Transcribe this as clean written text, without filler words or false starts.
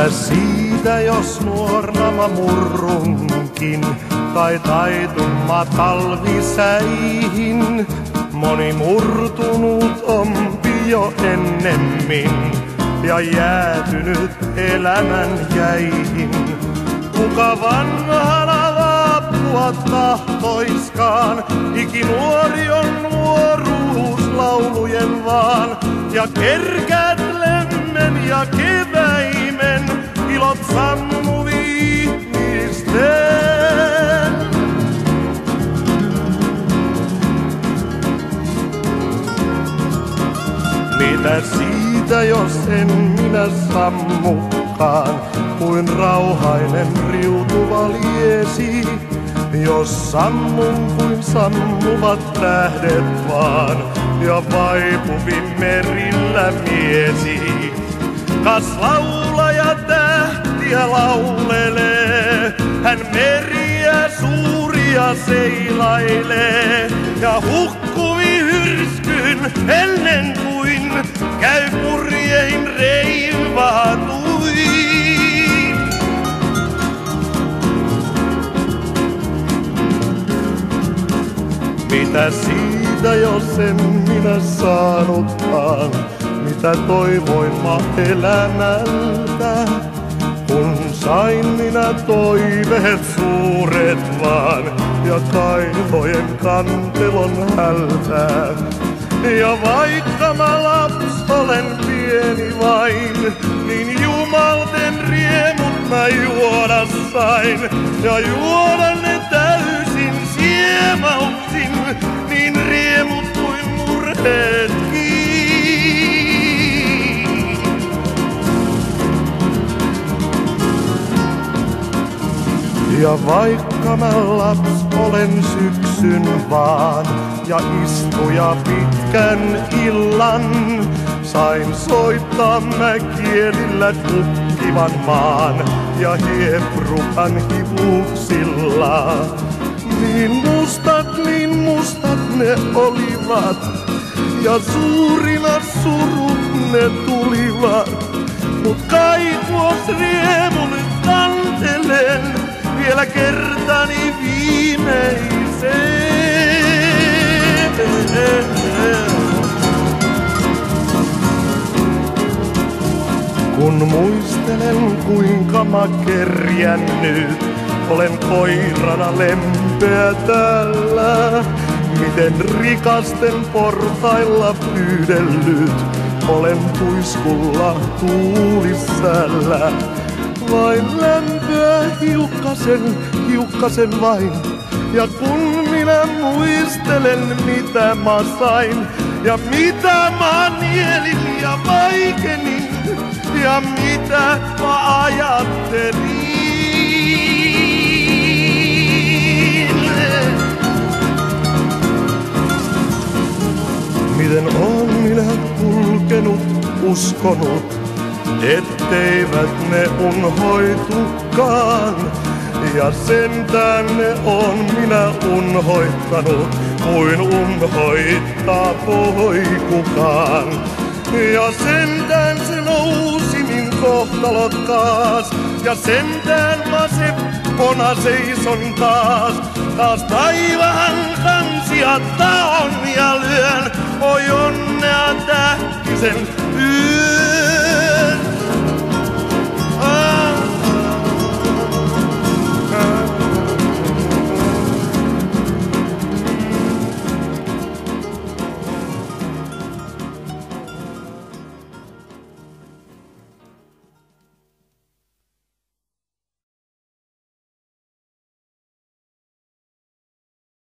Mitä siitä, jos nuorna mä murrunkin, tai taitun talvisäihin? Moni murtunut ompi jo ennemmin, ja jäätynyt elämän jäihin. Kuka vanhana vaapua tahtoiskaan, ikinuori on nuoruuslaulujen vaan, ja kerkäät lemmen ja keväimen ilot sammu viimeisten. Mitä siitä, jos en minä sammukaan, kuin rauhainen riutuva liesi? Jos sammun kuin sammuvat tähdet vaan, ja vaipuvin merillä miesi. Kas laulaja tähtiä laulelee, hän meriä suuria seilailee, ja hukkuvi hyrskyn ennen kuin käy purjein reivaatui. Mitä siitä, jos en minä saanutkaan, mitä toivoin mä elämältä? Kun sain minä toiveet suuret vaan, ja kaivojen kantelon hältää. Ja vaikka mä laps olen pieni vain, niin jumalten riemut mä juoda sain. Ja juoda ne täysin siemauksin, niin riemut kuin murheetkin. Ja vaikka mä laps olen syksyn vaan, ja istuja pitkän illan, sain soittaa mä kielillä kukkivan maan ja hieprukan hivuksilla. Niin mustat ne olivat, ja suurina surut ne tulivat. Mut kaikuos riemu nyt kantelen, vielä kertani viimeiseen. Kun muistelen kuinka mä kerjännyt, olen koirana lempeä täällä. Miten rikasten portailla pyydellyt, olen tuiskulla tuulissällä. Vain lämpöä hiukkasen vain. Ja kun minä muistelen mitä mä sain, ja mitä mä nielin ja vaikenin, ja mitä mä ajattelin. Miten on minä kulkenut, uskonut, etteivät ne unhoitukaan. Ja sentään ne on minä unhoittanut, kuin unhoittaa voi kukaan. Ja sentään se nousi min kohtalokkaas, ja sentään mä seppona seison taas. Taas taivaan kansia taon ja lyön, oi onnea tähkisen